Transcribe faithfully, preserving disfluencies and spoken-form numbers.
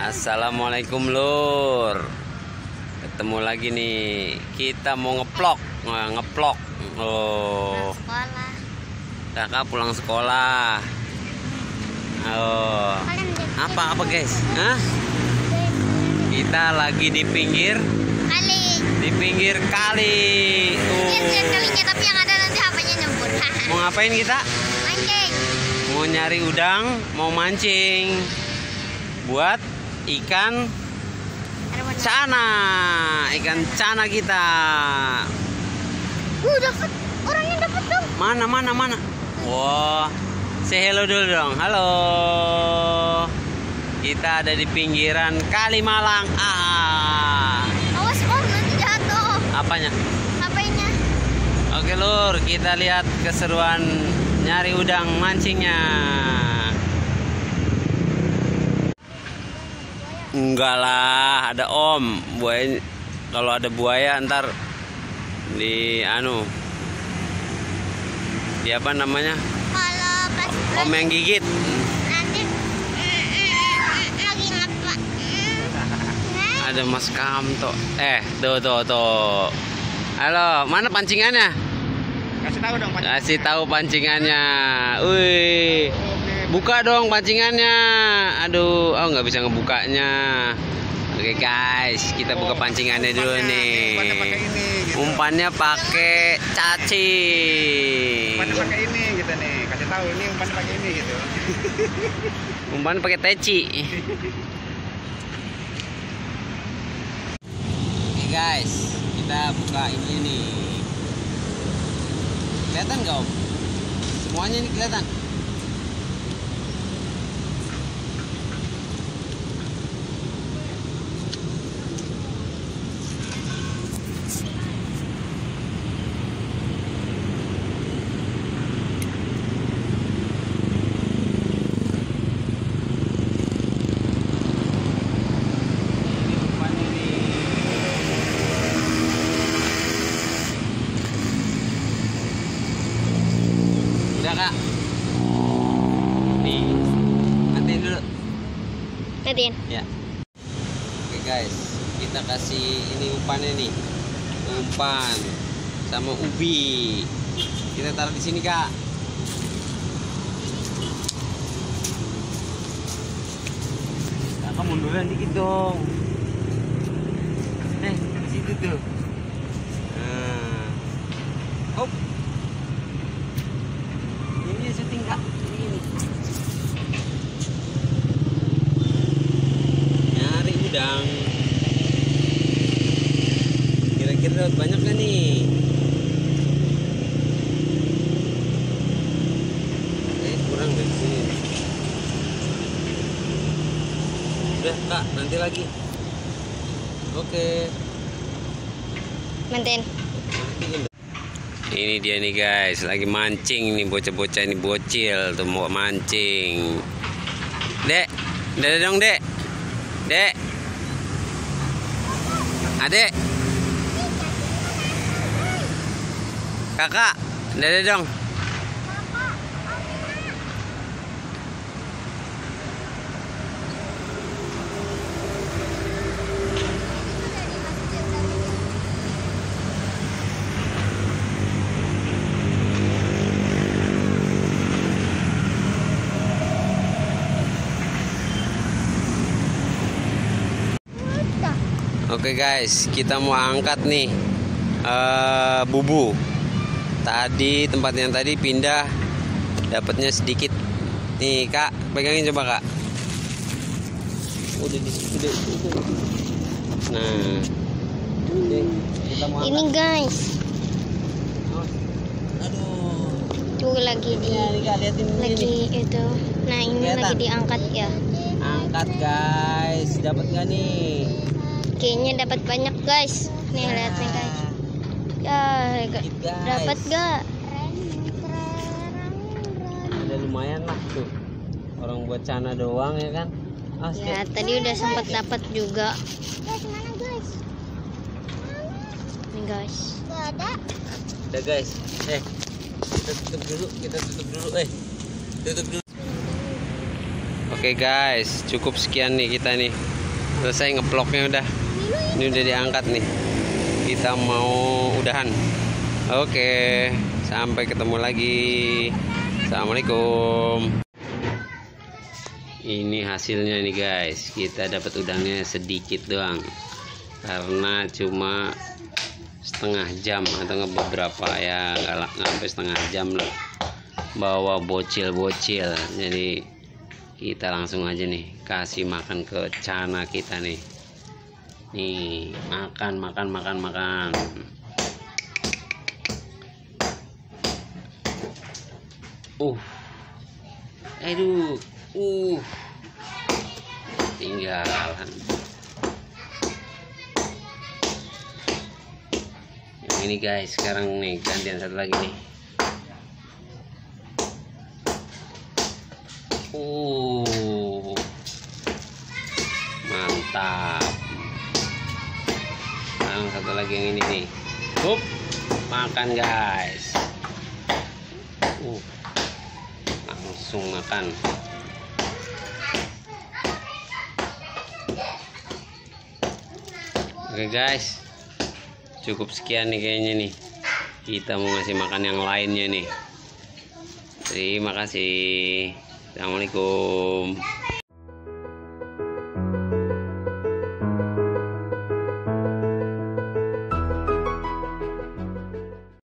Assalamualaikum lur. Ketemu lagi nih. Kita mau ngeplok, nah, ngeplok. Oh. Sekolah. Kakak pulang sekolah. Oh. Apa apa guys? Hah? Kita lagi di pinggir Kali. di pinggir kali. Lihat lihat Oh. kalinya, tapi yang ada nanti H P-nya nyebur. Mau ngapain kita? Mancing. Mau nyari udang, mau mancing buat ikan cana, ikan cana kita. Uh, dapat. Orangnya dapat dong. Mana mana mana? Wah, say hello dulu dong. Halo. Kita ada di pinggiran Kali Malang. Ah. Awas om, nanti jatuh. Apanya? H P-nya. Oke lur, kita lihat keseruan nyari udang mancingnya. Enggak lah, ada om. Buaya, kalau ada buaya ntar di anu, di apa namanya? Kalau pas Om yang gigit. nanti lagi ngapa? Ada Mas Kamto. Eh, tuh tuh tuh. Halo, mana pancingannya? Kasih tahu dong pancingannya. Kasih tahu pancingannya. Wih. Buka dong pancingannya. Aduh, oh nggak bisa ngebukanya. Oke guys, kita buka pancingannya dulu nih. Umpannya pakai ini gitu. Umpannya pakai cacing. Umpannya pakai ini gitu nih. Kasih tahu ini umpannya pakai ini gitu. Umpan pakai teci. Oke guys, kita buka ini nih. Kelihatan nggak om? Semuanya ini kelihatan. Udah kak. Nih, matiin dulu. Nadine. Ya. Oke guys, kita kasih ini umpannya nih. Umpan sama ubi. Kita taruh di sini kak. Kakak munduran dikit dong. Eh, di situ tuh. Nah. Hop. Ini syuting kak. Ini. Nyari udang. Kira-kira dapat banyak kan nih? Eh kurang dari sini. Udah kak, nanti lagi. Oke. Mantin. Ini dia nih guys, lagi mancing nih bocah-bocah ini bocil tuh mau mancing. Dek, dek dong dek, dek, adek, kakak, dek dong. Oke guys, kita mau angkat nih uh, bubu. Tadi tempat yang tadi pindah, dapatnya sedikit. Nih kak, pegangin coba kak. Udah di situ deh. Nah, ini kita mau Ini angkat. guys, Aduh. tuh lagi di Ya, nih, kak, liatin ini lagi nih. itu. Nah ini Kelihatan? lagi diangkat ya. Angkat guys, dapat nggak nih? Kayaknya dapat banyak guys. Nih lihat nih guys. Ya, Dikit, guys. dapat gak? Ada lumayan lah tuh. Orang buat cana doang ya kan? Ah, Ya sedikit. tadi udah sempat dapat juga. Guys, mana guys? Nih guys. Gak ada. Udah guys, eh kita tutup dulu, kita tutup dulu, eh tutup dulu. Oke guys, cukup sekian nih kita nih. selesai ngeploknya udah. Ini udah diangkat nih. Kita mau udahan. Oke, sampai ketemu lagi. Assalamualaikum. Ini hasilnya nih guys. Kita dapat udangnya sedikit doang. Karena cuma setengah jam atau beberapa ya, nggak sampai setengah jam lah. Bawa bocil-bocil. Jadi kita langsung aja nih kasih makan ke cana kita nih. Nih, makan makan makan makan. Uh. Aduh. Uh. Tinggalan. Yang ini guys, sekarang nih gantian satu lagi nih. Uh. Mantap. Sekarang satu lagi yang ini nih. Hup. Makan guys. Uh. Langsung makan. Oke guys, cukup sekian nih kayaknya nih. Kita mau ngasih makan yang lainnya nih. Terima kasih. Assalamualaikum.